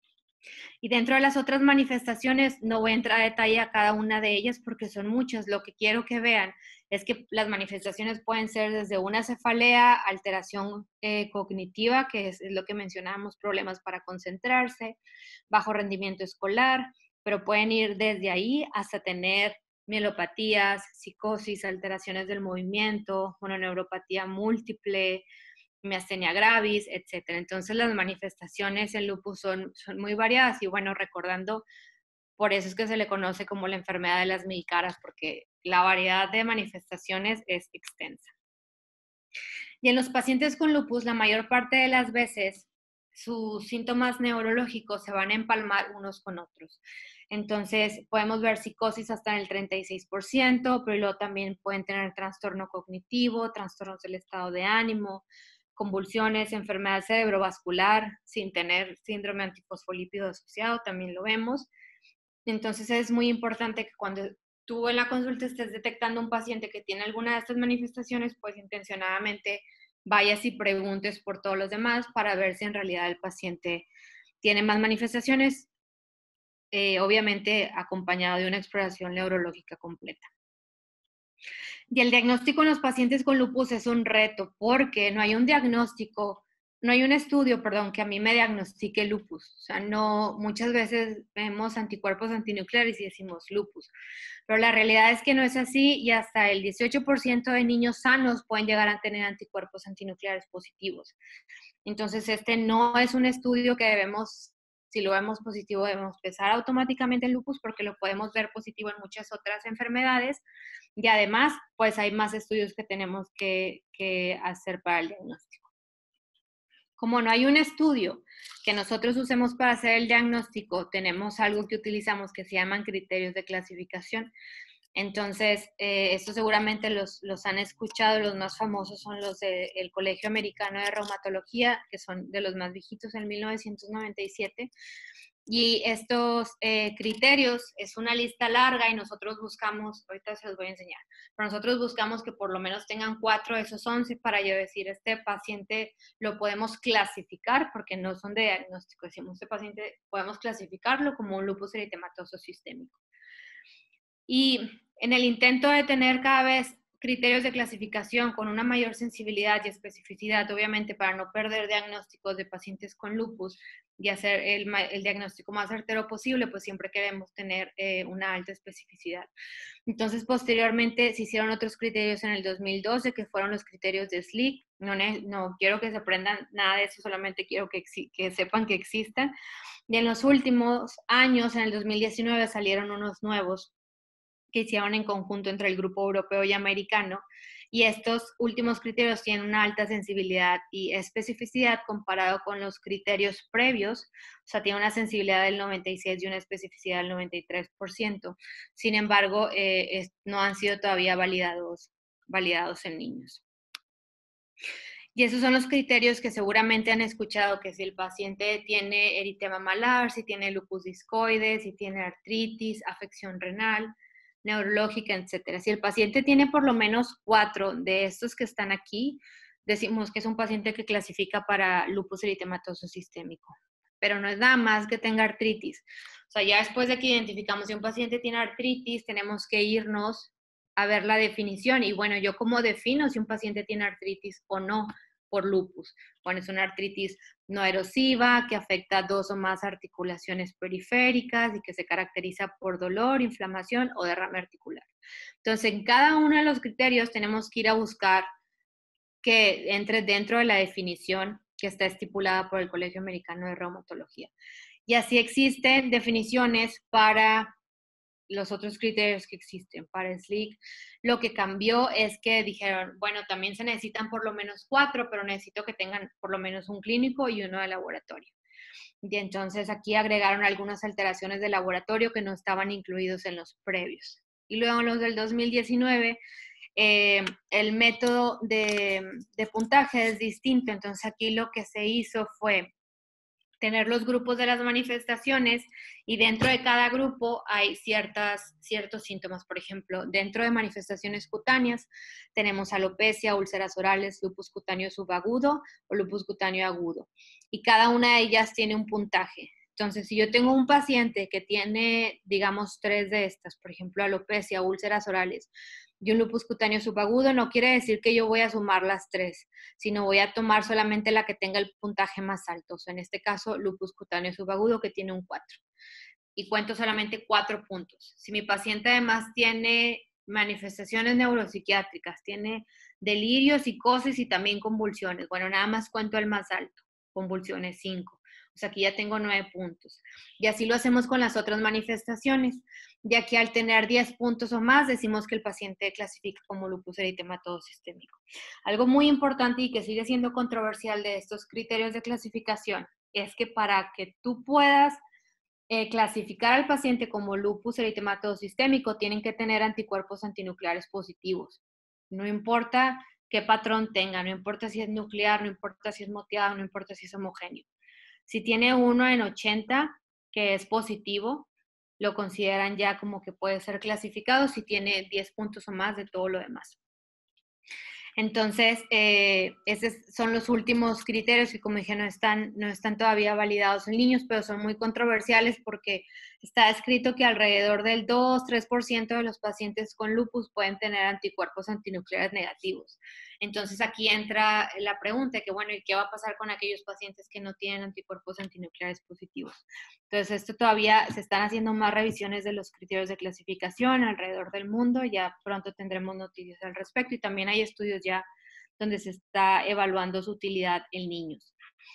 Y dentro de las otras manifestaciones, no voy a entrar a detalle a cada una de ellas porque son muchas. Lo que quiero que vean es que las manifestaciones pueden ser desde una cefalea, alteración cognitiva, que es lo que mencionábamos, problemas para concentrarse, bajo rendimiento escolar, pero pueden ir desde ahí hasta tener mielopatías, psicosis, alteraciones del movimiento, mononeuropatía múltiple, miastenia gravis, etc. Entonces las manifestaciones en lupus son muy variadas y bueno, recordando, por eso es que se le conoce como la enfermedad de las mil caras, porque la variedad de manifestaciones es extensa. Y en los pacientes con lupus, la mayor parte de las veces, sus síntomas neurológicos se van a empalmar unos con otros. Entonces, podemos ver psicosis hasta en el 36%, pero luego también pueden tener trastorno cognitivo, trastornos del estado de ánimo, convulsiones, enfermedad cerebrovascular, sin tener síndrome antifosfolípido asociado, también lo vemos. Entonces, es muy importante que cuando tú en la consulta estés detectando un paciente que tiene alguna de estas manifestaciones, pues intencionadamente vayas y preguntes por todos los demás para ver si en realidad el paciente tiene más manifestaciones, obviamente acompañado de una exploración neurológica completa. Y el diagnóstico en los pacientes con lupus es un reto porque no hay un diagnóstico, no hay un estudio, perdón, que a mí me diagnostique lupus. O sea, no, muchas veces vemos anticuerpos antinucleares y decimos lupus, pero la realidad es que no es así y hasta el 18% de niños sanos pueden llegar a tener anticuerpos antinucleares positivos. Entonces, este no es un estudio que debemos, si lo vemos positivo, debemos pensar automáticamente en lupus porque lo podemos ver positivo en muchas otras enfermedades y además, pues hay más estudios que tenemos que hacer para el diagnóstico. Como no hay un estudio que nosotros usemos para hacer el diagnóstico, tenemos algo que utilizamos que se llaman criterios de clasificación. Entonces, estos seguramente los han escuchado, los más famosos son los del Colegio Americano de Reumatología, que son de los más viejitos en 1997. Y estos criterios es una lista larga y nosotros buscamos, ahorita se los voy a enseñar, pero nosotros buscamos que por lo menos tengan 4 de esos 11 para yo decir, este paciente lo podemos clasificar, porque no son de diagnóstico, decimos, este paciente podemos clasificarlo como un lupus eritematoso sistémico. Y en el intento de tener cada vez criterios de clasificación con una mayor sensibilidad y especificidad, obviamente para no perder diagnósticos de pacientes con lupus y hacer el diagnóstico más certero posible, pues siempre queremos tener una alta especificidad. Entonces, posteriormente se hicieron otros criterios en el 2012, que fueron los criterios de SLIC. No quiero que se aprendan nada de eso, solamente quiero que sepan que existen. Y en los últimos años, en el 2019, salieron unos nuevos que hicieron en conjunto entre el grupo europeo y americano, y estos últimos criterios tienen una alta sensibilidad y especificidad comparado con los criterios previos, o sea, tiene una sensibilidad del 96 y una especificidad del 93%. Sin embargo, no han sido todavía validados en niños. Y esos son los criterios que seguramente han escuchado, que si el paciente tiene eritema malar, si tiene lupus discoide, si tiene artritis, afección renal, neurológica, etcétera. Si el paciente tiene por lo menos 4 de estos que están aquí, decimos que es un paciente que clasifica para lupus eritematoso sistémico. Pero no es nada más que tenga artritis. O sea, ya después de que identificamos si un paciente tiene artritis, tenemos que irnos a ver la definición. Y bueno, ¿yo cómo defino si un paciente tiene artritis o no por lupus? Bueno, es una artritis no erosiva que afecta 2 o más articulaciones periféricas y que se caracteriza por dolor, inflamación o derrame articular. Entonces, en cada uno de los criterios tenemos que ir a buscar que entre dentro de la definición que está estipulada por el Colegio Americano de Reumatología. Y así existen definiciones para los otros criterios que existen para SLIC. Lo que cambió es que dijeron, bueno, también se necesitan por lo menos 4, pero necesito que tengan por lo menos un clínico y uno de laboratorio. Y entonces aquí agregaron algunas alteraciones de laboratorio que no estaban incluidos en los previos. Y luego en los del 2019, el método de puntaje es distinto. Entonces aquí lo que se hizo fue tener los grupos de las manifestaciones y dentro de cada grupo hay ciertos síntomas. Por ejemplo, dentro de manifestaciones cutáneas tenemos alopecia, úlceras orales, lupus cutáneo subagudo o lupus cutáneo agudo. Y cada una de ellas tiene un puntaje. Entonces, si yo tengo un paciente que tiene, digamos, 3 de estas, por ejemplo, alopecia, úlceras orales, y un lupus cutáneo subagudo, no quiere decir que yo voy a sumar las 3, sino voy a tomar solamente la que tenga el puntaje más alto. O sea, en este caso, lupus cutáneo subagudo, que tiene un 4. y cuento solamente 4 puntos. Si mi paciente además tiene manifestaciones neuropsiquiátricas, tiene delirio, psicosis y también convulsiones, bueno, nada más cuento el más alto, convulsiones 5. O sea, aquí ya tengo 9 puntos. Y así lo hacemos con las otras manifestaciones, ya que al tener 10 puntos o más, decimos que el paciente clasifica como lupus eritematoso sistémico. Algo muy importante y que sigue siendo controversial de estos criterios de clasificación es que para que tú puedas clasificar al paciente como lupus eritematoso sistémico, tienen que tener anticuerpos antinucleares positivos. No importa qué patrón tenga, no importa si es nuclear, no importa si es moteado, no importa si es homogéneo. Si tiene 1 en 80, que es positivo, lo consideran ya como que puede ser clasificado si tiene 10 puntos o más de todo lo demás. Entonces, esos son los últimos criterios que, como dije, no están todavía validados en niños, pero son muy controversiales porque está escrito que alrededor del 2-3% de los pacientes con lupus pueden tener anticuerpos antinucleares negativos. Entonces, aquí entra la pregunta que, bueno, ¿y qué va a pasar con aquellos pacientes que no tienen anticuerpos antinucleares positivos? Entonces, esto todavía se están haciendo más revisiones de los criterios de clasificación alrededor del mundo. Ya pronto tendremos noticias al respecto y también hay estudios ya donde se está evaluando su utilidad en niños.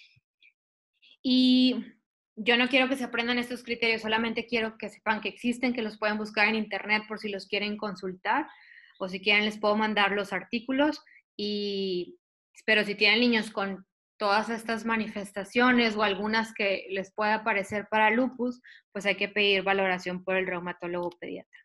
Y yo no quiero que se aprendan estos criterios, solamente quiero que sepan que existen, que los pueden buscar en internet por si los quieren consultar o si quieren les puedo mandar los artículos. Pero si tienen niños con todas estas manifestaciones o algunas que les pueda parecer para lupus, pues hay que pedir valoración por el reumatólogo pediatra.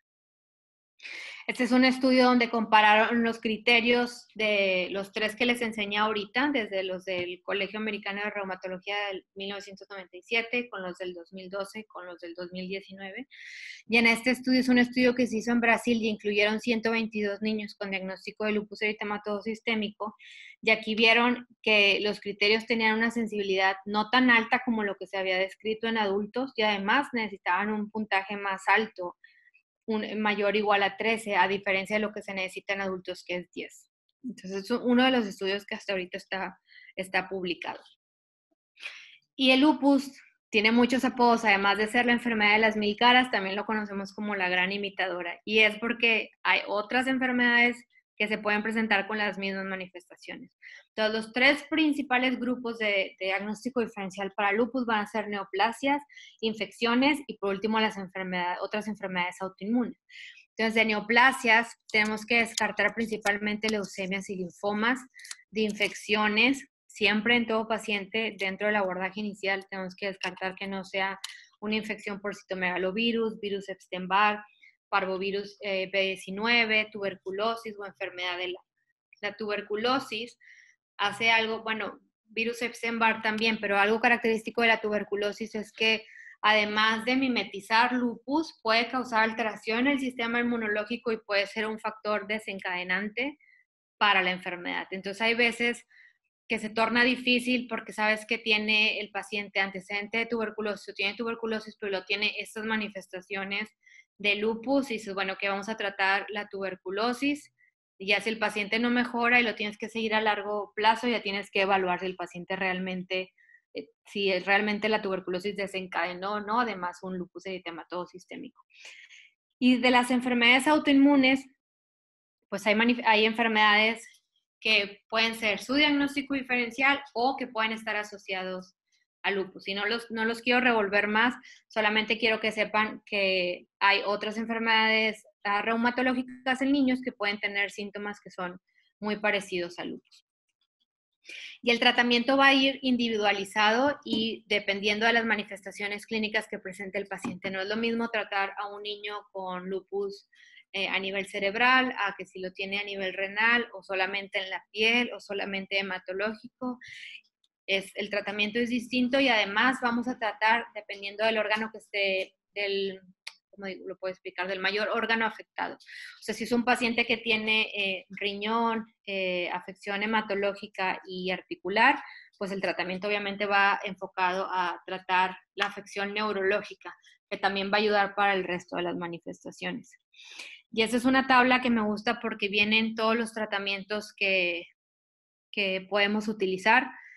Este es un estudio donde compararon los criterios de los 3 que les enseñé ahorita, desde los del Colegio Americano de Reumatología del 1997, con los del 2012, con los del 2019. Y en este estudio es un estudio que se hizo en Brasil y incluyeron 122 niños con diagnóstico de lupus eritematoso sistémico. Y aquí vieron que los criterios tenían una sensibilidad no tan alta como lo que se había descrito en adultos y además necesitaban un puntaje más alto, mayor o igual a 13, a diferencia de lo que se necesita en adultos, que es 10. Entonces, es uno de los estudios que hasta ahorita está publicado. Y el lupus tiene muchos apodos, además de ser la enfermedad de las 1000 caras, también lo conocemos como la gran imitadora. Y es porque hay otras enfermedades que se pueden presentar con las mismas manifestaciones. Entonces, los 3 principales grupos de diagnóstico diferencial para lupus van a ser neoplasias, infecciones y por último las otras enfermedades autoinmunes. Entonces, de neoplasias tenemos que descartar principalmente leucemias y linfomas. De infecciones, siempre en todo paciente dentro del abordaje inicial tenemos que descartar que no sea una infección por citomegalovirus, virus Epstein-Barr, parvovirus B19, tuberculosis o enfermedad de la tuberculosis. Hace algo, bueno, virus Epstein-Barr también, pero algo característico de la tuberculosis es que además de mimetizar lupus, puede causar alteración en el sistema inmunológico y puede ser un factor desencadenante para la enfermedad. Entonces hay veces que se torna difícil porque sabes que tiene el paciente antecedente de tuberculosis o tiene tuberculosis, pero lo tiene estas manifestaciones de lupus y dices, bueno, que vamos a tratar la tuberculosis. Y ya si el paciente no mejora y lo tienes que seguir a largo plazo, ya tienes que evaluar si el paciente realmente, si realmente la tuberculosis desencadenó o no, además un lupus eritematoso sistémico. Y de las enfermedades autoinmunes, pues hay enfermedades que pueden ser su diagnóstico diferencial o que pueden estar asociados a lupus. Y no los quiero revolver más, solamente quiero que sepan que hay otras enfermedades reumatológicas en niños que pueden tener síntomas que son muy parecidos a lupus. Y el tratamiento va a ir individualizado y dependiendo de las manifestaciones clínicas que presente el paciente. No es lo mismo tratar a un niño con lupus a nivel cerebral, a que si lo tiene a nivel renal o solamente en la piel o solamente hematológico. El tratamiento es distinto y además vamos a tratar, dependiendo del órgano que esté, ¿cómo lo puedo explicar? Del mayor órgano afectado. O sea, si es un paciente que tiene riñón, afección hematológica y articular, pues el tratamiento obviamente va enfocado a tratar la afección neurológica, que también va a ayudar para el resto de las manifestaciones. Y esa es una tabla que me gusta porque vienen todos los tratamientos que podemos utilizar.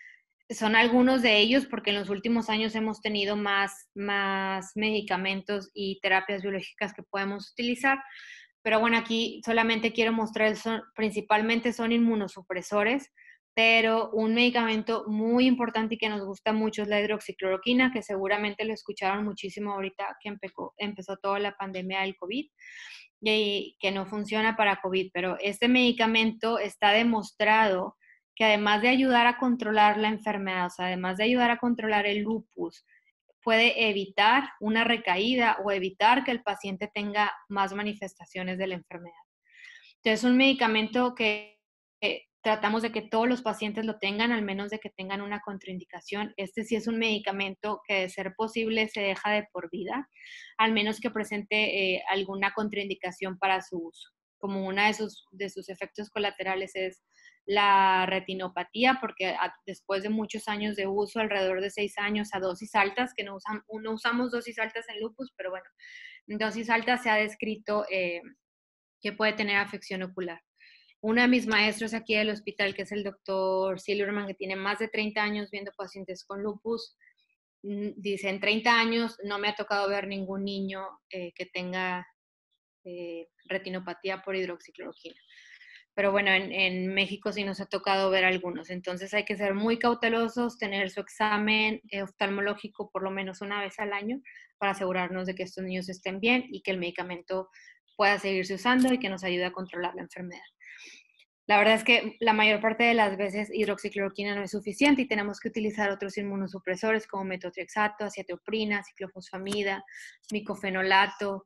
son algunos de ellos porque en los últimos años hemos tenido más medicamentos y terapias biológicas que podemos utilizar. Pero bueno, aquí solamente quiero mostrar, principalmente son inmunosupresores, pero un medicamento muy importante y que nos gusta mucho es la hidroxicloroquina, que seguramente lo escucharon muchísimo ahorita que empezó toda la pandemia del COVID y que no funciona para COVID, pero este medicamento está demostrado que además de ayudar a controlar la enfermedad, o sea, además de ayudar a controlar el lupus, puede evitar una recaída o evitar que el paciente tenga más manifestaciones de la enfermedad. Entonces, es un medicamento que tratamos de que todos los pacientes lo tengan, al menos de que tengan una contraindicación. Este sí es un medicamento que, de ser posible, se deja de por vida, al menos que presente alguna contraindicación para su uso. Como una de sus efectos colaterales es la retinopatía, porque después de muchos años de uso, alrededor de 6 años a dosis altas, que no usamos dosis altas en lupus, pero bueno, en dosis altas se ha descrito que puede tener afección ocular. Uno de mis maestros aquí del hospital, que es el doctor Silverman, que tiene más de 30 años viendo pacientes con lupus, dice, en 30 años no me ha tocado ver ningún niño que tenga retinopatía por hidroxicloroquina. Pero bueno, en México sí nos ha tocado ver algunos. Entonces hay que ser muy cautelosos, tener su examen oftalmológico por lo menos una vez al año para asegurarnos de que estos niños estén bien y que el medicamento pueda seguirse usando y que nos ayude a controlar la enfermedad. La verdad es que la mayor parte de las veces hidroxicloroquina no es suficiente y tenemos que utilizar otros inmunosupresores como metotrexato, acetoprina, ciclofosfamida, micofenolato,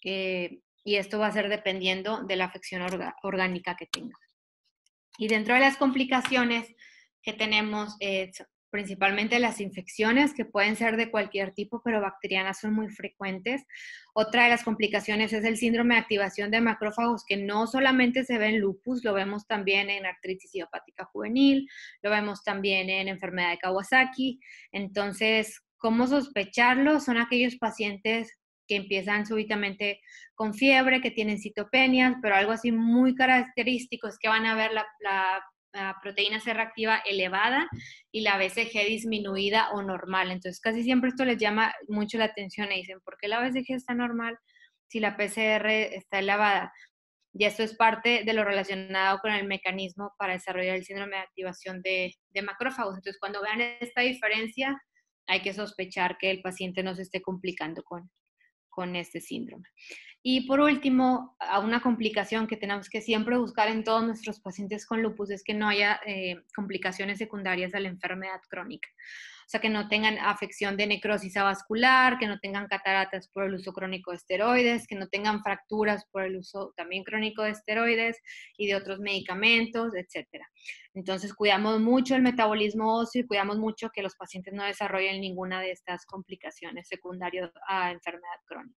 y esto va a ser dependiendo de la afección orgánica que tenga. Y dentro de las complicaciones que tenemos, principalmente las infecciones, que pueden ser de cualquier tipo, pero bacterianas son muy frecuentes. Otra de las complicaciones es el síndrome de activación de macrófagos, que no solamente se ve en lupus, lo vemos también en artritis idiopática juvenil, lo vemos también en enfermedad de Kawasaki. Entonces, ¿cómo sospecharlo? Son aquellos pacientes que empiezan súbitamente con fiebre, que tienen citopenias, pero algo así muy característico es que van a ver la proteína C reactiva elevada y la BCG disminuida o normal. Entonces, casi siempre esto les llama mucho la atención y dicen, ¿por qué la BCG está normal si la PCR está elevada? Y esto es parte de lo relacionado con el mecanismo para desarrollar el síndrome de activación de macrófagos. Entonces, cuando vean esta diferencia, hay que sospechar que el paciente no se esté complicando con este síndrome. Y por último, a una complicación que tenemos que siempre buscar en todos nuestros pacientes con lupus es que no haya complicaciones secundarias a la enfermedad crónica. O sea, que no tengan afección de necrosis avascular, que no tengan cataratas por el uso crónico de esteroides, que no tengan fracturas por el uso también crónico de esteroides y de otros medicamentos, etcétera. Entonces, cuidamos mucho el metabolismo óseo y cuidamos mucho que los pacientes no desarrollen ninguna de estas complicaciones secundarias a enfermedad crónica.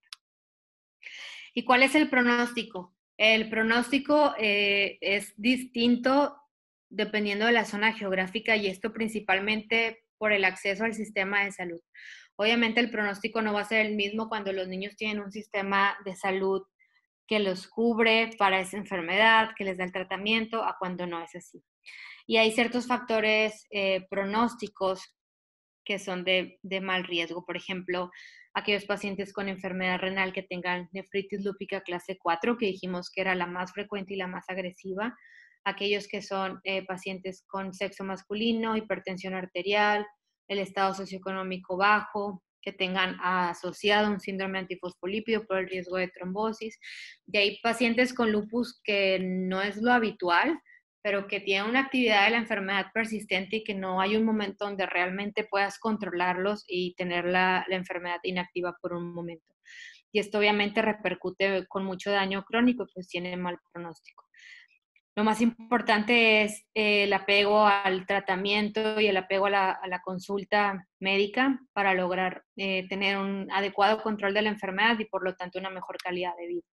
¿Y cuál es el pronóstico? El pronóstico es distinto dependiendo de la zona geográfica y esto principalmente por el acceso al sistema de salud. Obviamente el pronóstico no va a ser el mismo cuando los niños tienen un sistema de salud que los cubre para esa enfermedad, que les da el tratamiento, a cuando no es así. Y hay ciertos factores pronósticos que son de mal riesgo. Por ejemplo, aquellos pacientes con enfermedad renal que tengan nefritis lúpica clase 4, que dijimos que era la más frecuente y la más agresiva. Aquellos que son pacientes con sexo masculino, hipertensión arterial, el estado socioeconómico bajo, que tengan asociado un síndrome antifosfolípido por el riesgo de trombosis. Y hay pacientes con lupus que no es lo habitual, pero que tienen una actividad de la enfermedad persistente y que no hay un momento donde realmente puedas controlarlos y tener la enfermedad inactiva por un momento. Y esto obviamente repercute con mucho daño crónico y pues tiene mal pronóstico. Lo más importante es el apego al tratamiento y el apego a la consulta médica para lograr tener un adecuado control de la enfermedad y por lo tanto una mejor calidad de vida.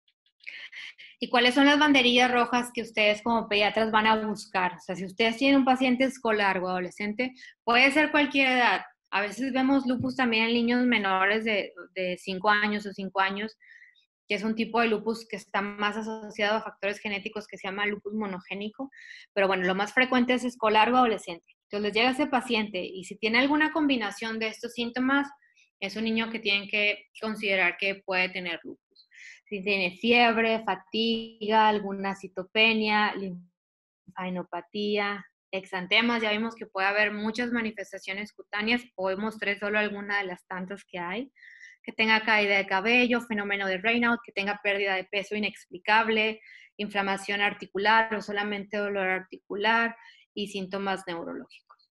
¿Y cuáles son las banderillas rojas que ustedes como pediatras van a buscar? O sea, si ustedes tienen un paciente escolar o adolescente, puede ser cualquier edad. A veces vemos lupus también en niños menores de 5 años o 5 años, que es un tipo de lupus que está más asociado a factores genéticos que se llama lupus monogénico. Pero bueno, lo más frecuente es escolar o adolescente. Entonces llega ese paciente y si tiene alguna combinación de estos síntomas, es un niño que tienen que considerar que puede tener lupus. Si tiene fiebre, fatiga, alguna citopenia, linfadenopatía, exantemas, ya vimos que puede haber muchas manifestaciones cutáneas, hoy mostré solo alguna de las tantas que hay, que tenga caída de cabello, fenómeno de Raynaud, que tenga pérdida de peso inexplicable, inflamación articular o solamente dolor articular y síntomas neurológicos.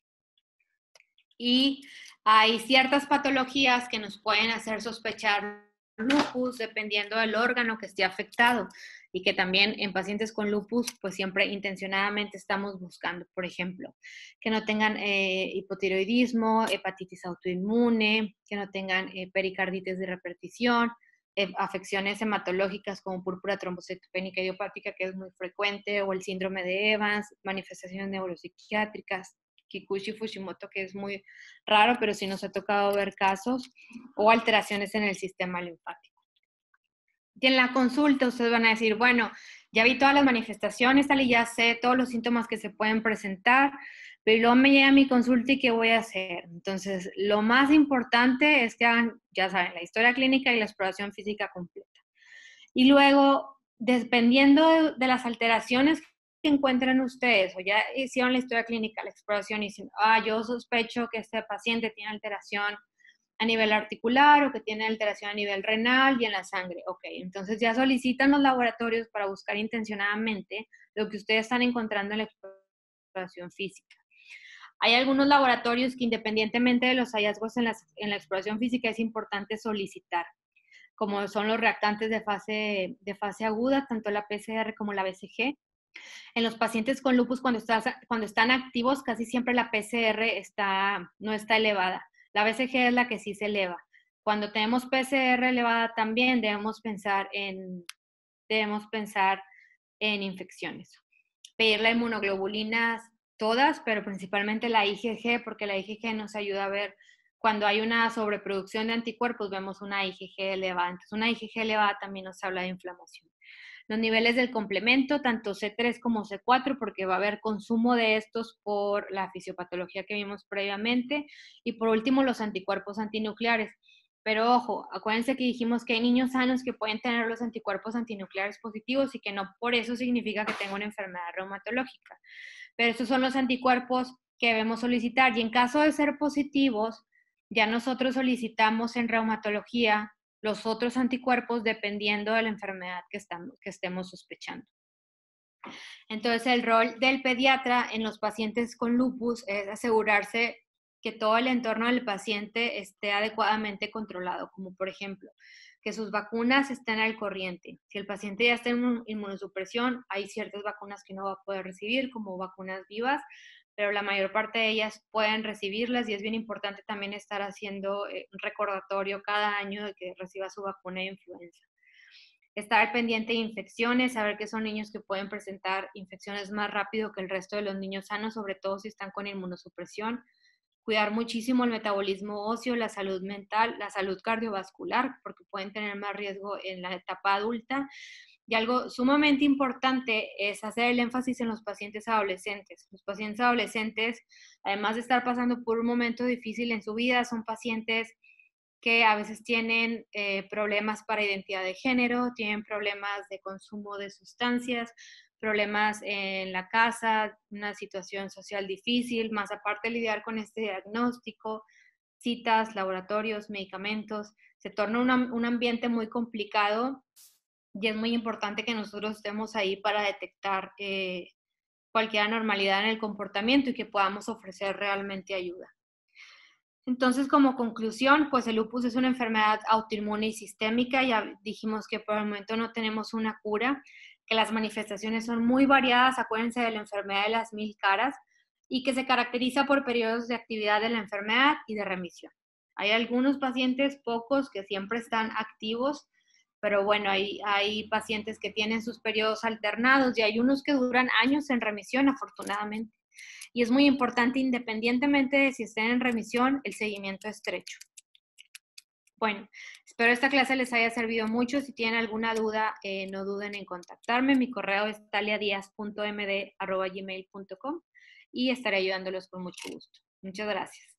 Y hay ciertas patologías que nos pueden hacer sospechar lupus dependiendo del órgano que esté afectado y que también en pacientes con lupus pues siempre intencionadamente estamos buscando, por ejemplo, que no tengan hipotiroidismo, hepatitis autoinmune, que no tengan pericarditis de repetición, afecciones hematológicas como púrpura trombocitopénica idiopática, que es muy frecuente, o el síndrome de Evans, manifestaciones neuropsiquiátricas, Kikuchi Fujimoto, que es muy raro, pero sí nos ha tocado ver casos, o alteraciones en el sistema linfático. Y en la consulta ustedes van a decir, bueno, ya vi todas las manifestaciones, tal y ya sé todos los síntomas que se pueden presentar, pero luego me llega mi consulta y ¿qué voy a hacer? Entonces, lo más importante es que hagan, ya saben, la historia clínica y la exploración física completa. Y luego, dependiendo de las alteraciones que encuentren ustedes, o ya hicieron la historia clínica, la exploración, y dicen, yo sospecho que este paciente tiene alteración a nivel articular o que tiene alteración a nivel renal y en la sangre. Ok, entonces ya solicitan los laboratorios para buscar intencionadamente lo que ustedes están encontrando en la exploración física. Hay algunos laboratorios que independientemente de los hallazgos en la exploración física es importante solicitar, como son los reactantes de fase aguda, tanto la PCR como la BCG. En los pacientes con lupus, cuando están activos, casi siempre la PCR no está elevada. La BCG es la que sí se eleva. Cuando tenemos PCR elevada también debemos pensar en infecciones. Pedir la inmunoglobulinas todas, pero principalmente la IgG, porque la IgG nos ayuda a ver cuando hay una sobreproducción de anticuerpos, vemos una IgG elevada. Entonces, una IgG elevada también nos habla de inflamación. Los niveles del complemento, tanto C3 como C4, porque va a haber consumo de estos por la fisiopatología que vimos previamente. Y por último, los anticuerpos antinucleares. Pero ojo, acuérdense que dijimos que hay niños sanos que pueden tener los anticuerpos antinucleares positivos y que no por eso significa que tenga una enfermedad reumatológica. Pero estos son los anticuerpos que debemos solicitar. Y en caso de ser positivos, ya nosotros solicitamos en reumatología los otros anticuerpos dependiendo de la enfermedad que estemos sospechando. Entonces, el rol del pediatra en los pacientes con lupus es asegurarse que todo el entorno del paciente esté adecuadamente controlado, como por ejemplo, que sus vacunas estén al corriente. Si el paciente ya está en inmunosupresión, hay ciertas vacunas que no va a poder recibir, como vacunas vivas, pero la mayor parte de ellas pueden recibirlas y es bien importante también estar haciendo un recordatorio cada año de que reciba su vacuna de influenza. Estar al pendiente de infecciones, saber que son niños que pueden presentar infecciones más rápido que el resto de los niños sanos, sobre todo si están con inmunosupresión. Cuidar muchísimo el metabolismo óseo, la salud mental, la salud cardiovascular, porque pueden tener más riesgo en la etapa adulta. Y algo sumamente importante es hacer el énfasis en los pacientes adolescentes. Los pacientes adolescentes, además de estar pasando por un momento difícil en su vida, son pacientes que a veces tienen problemas para identidad de género, tienen problemas de consumo de sustancias, problemas en la casa, una situación social difícil, más aparte de lidiar con este diagnóstico, citas, laboratorios, medicamentos, se torna un ambiente muy complicado y es muy importante que nosotros estemos ahí para detectar cualquier anormalidad en el comportamiento y que podamos ofrecer realmente ayuda. Entonces, como conclusión, pues el lupus es una enfermedad autoinmune y sistémica. Ya dijimos que por el momento no tenemos una cura, que las manifestaciones son muy variadas, acuérdense de la enfermedad de las 1000 caras, y que se caracteriza por periodos de actividad de la enfermedad y de remisión. Hay algunos pacientes, pocos, que siempre están activos, pero bueno, hay pacientes que tienen sus periodos alternados y hay unos que duran años en remisión, afortunadamente. Y es muy importante, independientemente de si estén en remisión, el seguimiento estrecho. Bueno, espero esta clase les haya servido mucho. Si tienen alguna duda, no duden en contactarme. Mi correo es taliadiaz.md@gmail.com y estaré ayudándolos con mucho gusto. Muchas gracias.